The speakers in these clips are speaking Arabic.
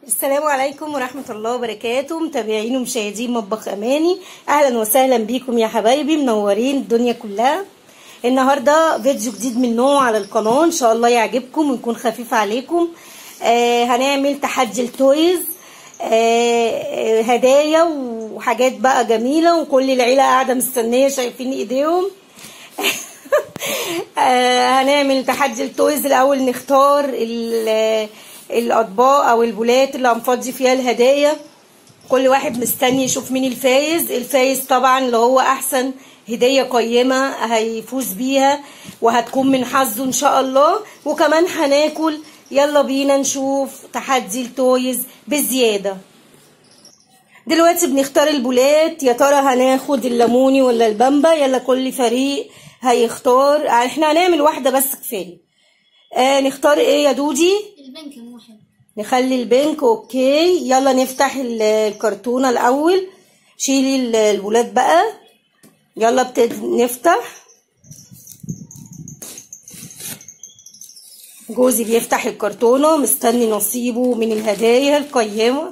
السلام عليكم ورحمة الله وبركاته. متابعين ومشاهدين مطبخ أماني، أهلا وسهلا بيكم يا حبايبي، منورين الدنيا كلها. النهاردة فيديو جديد من نوعه على القناة، إن شاء الله يعجبكم ويكون خفيف عليكم. هنعمل تحدي التويز، هدايا وحاجات بقى جميلة، وكل العيلة قاعدة مستنية شايفين إيديهم. هنعمل تحدي التويز. الأول نختار الاطباق او البولات اللي هنفضي فيها الهدايا، كل واحد مستني يشوف مين الفايز. الفايز طبعا اللي هو احسن هديه قيمه هيفوز بيها وهتكون من حظه ان شاء الله. وكمان هناكل. يلا بينا نشوف تحدي التويز بزياده. دلوقتي بنختار البولات، يا ترى هناخد الليموني ولا البامبا؟ يلا كل فريق هيختار، احنا هنعمل واحده بس كفايه. نختار ايه يا دودي؟ البنك واحد. نخلي البنك. اوكي، يلا نفتح الكرتونة الاول. شيلي البولات بقى. يلا نفتح. جوزي بيفتح الكرتونة مستني نصيبه من الهدايا القيمة.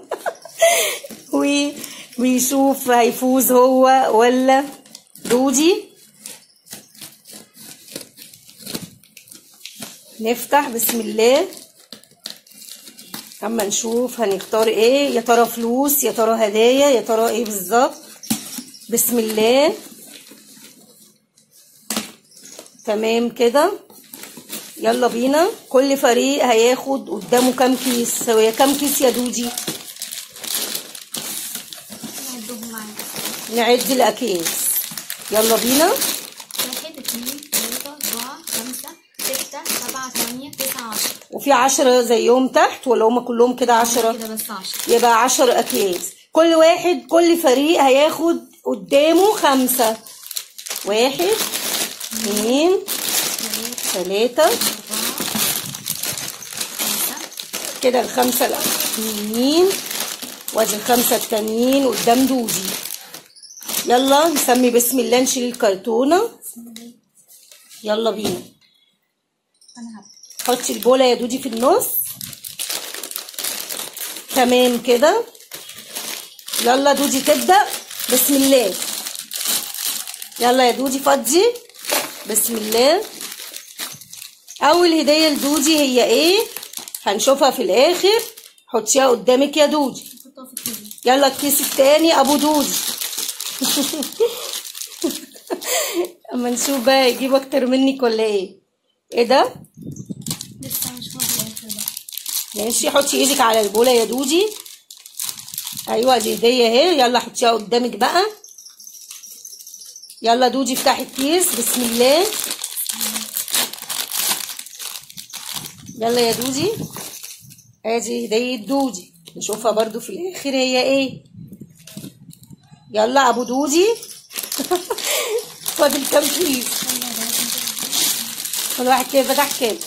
ويشوف هيفوز هو ولا دودي. نفتح بسم الله اما نشوف هنختار ايه. يا ترى فلوس، يا ترى هدايا، يا ترى ايه بالظبط؟ بسم الله. تمام كده، يلا بينا. كل فريق هياخد قدامه كام كيس؟ هي كام كيس يا دودي؟ نعد الاكياس. يلا بينا. 1 2 3 4 5 6 7 8 9 10. وفي 10 زيهم تحت ولا هما كلهم كده 10؟ كده بس 10. يبقى 10 اكياس. كل فريق هياخد قدامه 5. 1 2 3 كده ال5 الاولانيين، وادي ال5 التانيين قدام دودي. يلا نسمي بسم الله، نشيل الكرتونه. يلا بينا. انا هبدا. حطي البوله يا دودي في النص. تمام كده. يلا دودي تبدأ. بسم الله. يلا يا دودي فضي. بسم الله. اول هدية لدودي هي ايه؟ هنشوفها في الاخر. حطيها قدامك يا دودي. يلا الكيس التاني ابو دودي. اما نشوف بقى يجيب اكتر منك ولا ايه. ايه ده؟ لسه مش فاضي الاخر ده. ماشي، حطي ايدك على البوله يا دودي. ايوه دي هديه اهي. يلا حطيها قدامك بقى. يلا دودي افتحي الكيس. بسم الله. يلا يا دودي. ادي هديه دودي، نشوفها برضو في الاخر هي ايه. يلا ابو دودي. فاضل كام كيس؟ كل واحد كده فتح كام؟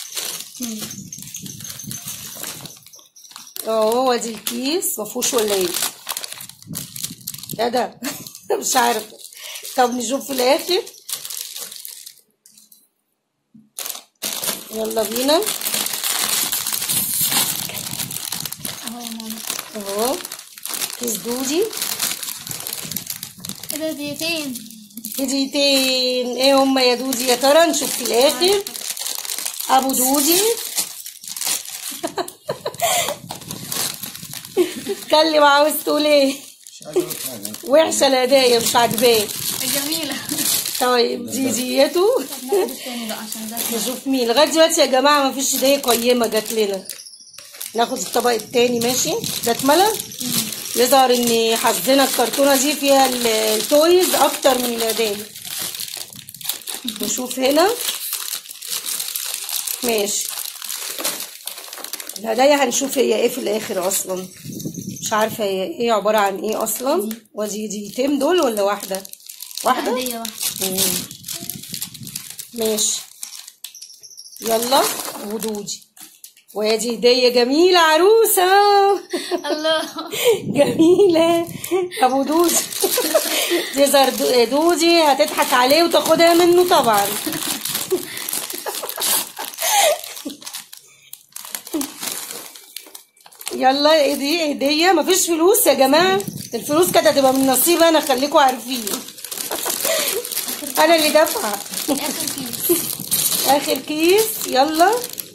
اهو ادي الكيس مفهوش ولا ايه؟ ايه ده؟ مش عارفه. طب نشوف في الاخر. يلا بينا. اهو يا ماما. اهو كيس دودي. كده دقيقتين. هديتين ايه هما يا دودي يا ترى؟ نشوف في الاخر. ابو دودي. اتكلم، عاوز تقول ايه؟ وحشه الهدايا مش عاجباه. جميلة. طيب دي ديته. ناخد التاني بقى عشان ده. نشوف مين لغايه دلوقتي يا جماعه. مفيش هديه قيمه جات لنا. ناخد الطبق التاني. ماشي، ده اتملى. يظهر ان حظنا الكرتونه دي فيها التويز اكتر من الهدايا. نشوف هنا. ماشي، الهدايا هنشوف هي ايه في الاخر. اصلا مش عارفه هي ايه، عباره عن ايه اصلا. ودي ديتين دول ولا واحده؟ واحده. هدية واحدة. ماشي. يلا ابو دودي. وادي هديه جميله، عروسه. الله. جميله ابو دودي. يظهر دودي هتضحك عليه وتاخدها منه طبعا. يلا ايه دي هديه؟ مفيش فلوس يا جماعه، الفلوس كانت هتبقى من نصيبي انا، خليكم عارفين. انا اللي دافعه. اخر كيس. اخر كيس. يلا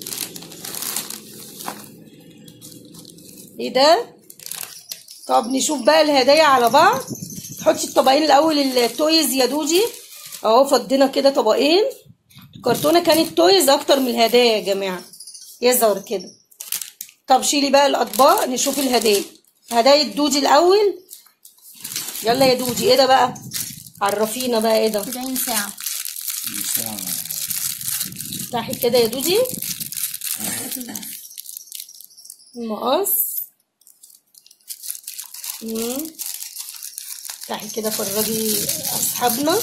ايه ده؟ طب نشوف بقى الهدايا على بعض. تحطي الطبقين الاول التويز يا دوجي اهو، فضينا كده طبقين. الكرتونه كانت تويز اكتر من الهدايا يا جماعه، يظهر كده. طب شيلي بقى الاطباق نشوف الهدايا. هدايا دوجي الاول. يلا يا دوجي ايه ده بقى؟ عرفينا بقى ايه ده. 90 ساعه. افتحي كده يا دوجي. مقص. افتحي كده فرجي اصحابنا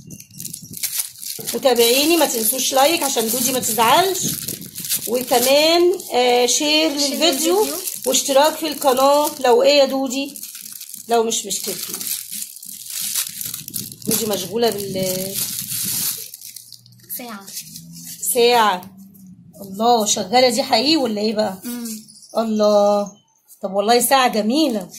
وتابعيني. ما تنسوش لايك عشان دوجي ما تزعلش، وكمان شير للفيديو واشتراك في القناه لو ايه يا دوجي، لو مش مشتركين. دوجي مشغوله ساعه. الله، شغاله دي حقيقي ولا ايه بقى؟ الله، طب والله ساعه جميله.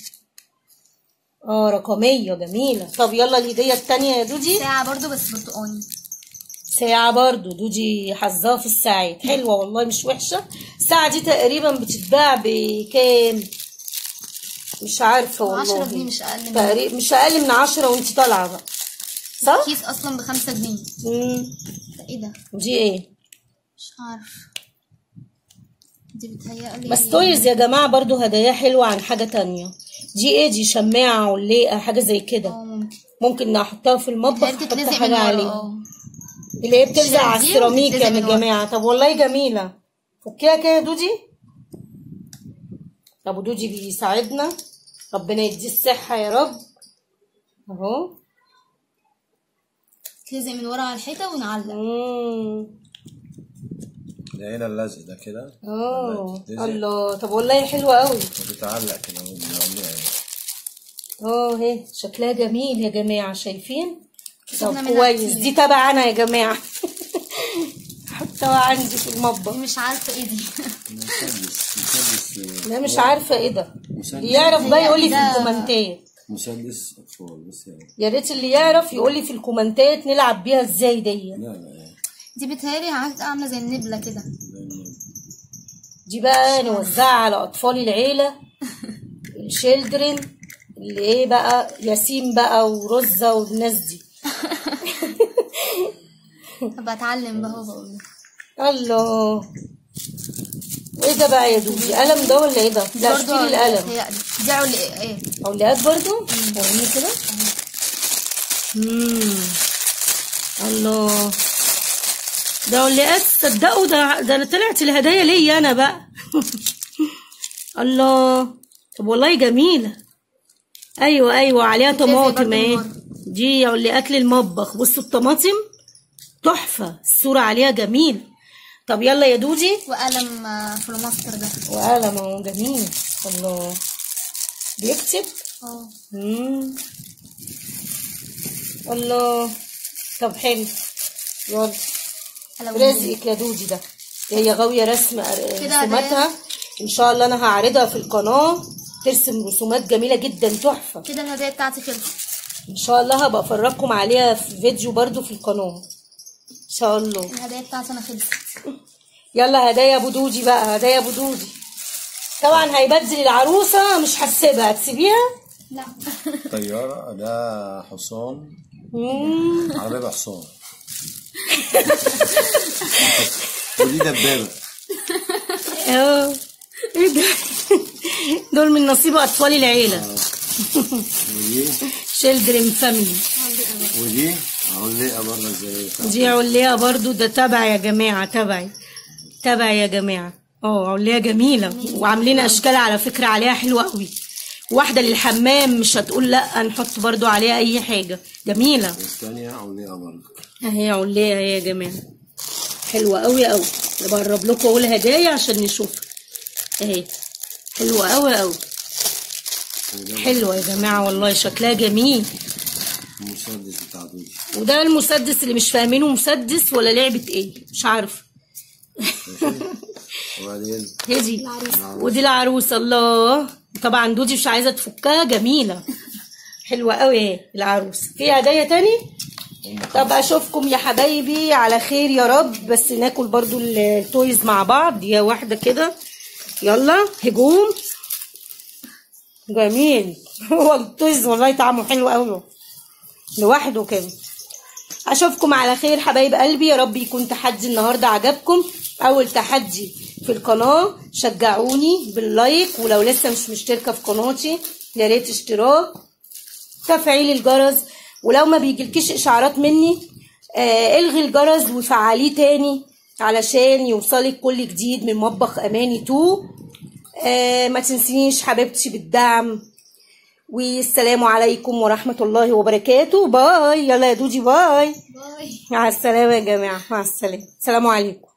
رقميه جميله. طب يلا الهديه التانية يا دوجي. ساعه برضو بس برتقاني. ساعة برضو دوجي حظها في الساعات، حلوة والله مش وحشة. الساعة دي تقريبا بتتباع بكام؟ مش عارفة والله. 10 جنيه مش أقل تقريبا مش أقل من 10 وانتي طالعة بقى، صح؟ كيس أصلا ب5 جنيه. ايه ده؟ دي ايه؟ مش عارفة، دي بتهيألي بس تويز يا جماعة برضو هدايا حلوة عن حاجة تانية. دي ايه دي؟ شماعة ولاقة حاجة زي كده. ممكن نحطها في المطبخ، نحط حاجة عليها اللي هي بتلزق على السيراميك يا جماعه. طب والله جميله. فكيها كده يا دودي. ابو دودي بيساعدنا، ربنا يديه الصحه يا رب. اهو تلزق من ورا على الحيطه ونعلق. ده هنا اللزق ده كده. الله، طب والله حلوه قوي. بتتعلق كده اهي شكلها جميل يا جماعه، شايفين؟ طب كويس. دي تبعنا يا جماعه. حطها عندي في المطبخ. مش عارفه ايه دي. لا مش عارفه ايه ده. اللي يعرف بقى يقول لي في الكومنتات. مسدس اطفال بس يا ريت اللي يعرف يقول لي في الكومنتات نلعب بيها ازاي دي. لا دي بتهيألي عامله زي النبله كده. دي بقى نوزعها على اطفال العيله الشيلدرن اللي ايه بقى، ياسين بقى ورزه والناس دي. هبقى اتعلم بقى بقول. الله، وايه ده بقى يا دوبي؟ قلم ده ولا ايه ده؟ لا اشتري القلم. دي ايه؟ علقات برضو. وريني كده. الله، ده علقات. تصدقوا ده طلعت الهدايا ليا انا بقى. الله، طب والله جميله. ايوه عليها طماطم اهي. دي علقات للمطبخ. بصوا الطماطم تحفه، الصوره عليها جميل. طب يلا يا دودي. وقلم فلوماستر ده. وقلم اهو جميل. الله، بيكتب. الله، طب حلو. يلا رزقك يا دودي. ده هي غاويه رسم رسوماتها ان شاء الله. انا هعرضها في القناه، ترسم رسومات جميله جدا تحفه. كده الهدايا بتاعتي خلصت ان شاء الله. هبقى افرجكم عليها في فيديو برضو في القناه ان شاء الله. الهدايا بتاعتي انا خلصت. يلا هدايا ابو دودي بقى. هدايا ابو دودي طبعا هيبدل العروسه، مش هتسيبها. هتسيبيها؟ لا. طياره ده حصان. عربيه حصان. ودي دبابه. ايه ده؟ دول من نصيب اطفال العيله. شيلدرن فاميلي. ودي علقه برضه زي دي علقه برضه. ده تبع يا جماعه، تبع يا جماعه. علقه جميله، وعاملين اشكال على فكره عليها حلوه قوي. واحده للحمام، مش هتقول لا، نحط برضو عليها اي حاجه. جميله. الثانيه علقه برضو اهي. علقه يا جماعه حلوه قوي قوي. بقرب لكم اقول هدايا عشان نشوفها اهي. حلوه قوي قوي. حلوه يا جماعه والله، شكلها جميل. المسدس بتاع دودي. وده المسدس اللي مش فاهمينه مسدس ولا لعبه ايه، مش عارفه. وبعدين هدي العروسة. ودي العروسه. الله، طبعا دودي مش عايزه تفكها، جميله حلوه قوي اهي العروسه. في هدايا تاني؟ طب اشوفكم يا حبايبي على خير يا رب، بس ناكل برضو التويز مع بعض يا واحده كده. يلا هجوم جميل. هو التويز والله طعمه حلو قوي لوحده كده. اشوفكم على خير حبايب قلبي، يا رب يكون تحدي النهارده عجبكم. اول تحدي في القناه، شجعوني باللايك، ولو لسه مش مشتركه في قناتي يا ريت اشتراك، تفعيل الجرس، ولو ما بيجيلكيش اشعارات مني الغي الجرس وفعليه تاني علشان يوصلك كل جديد من مطبخ اماني 2. ما تنسينيش حبيبتي بالدعم، والسلام عليكم ورحمة الله وبركاته. باي. يلا يا دودي باي. باي. مع السلامة يا جماعة، مع السلامة، السلام عليكم.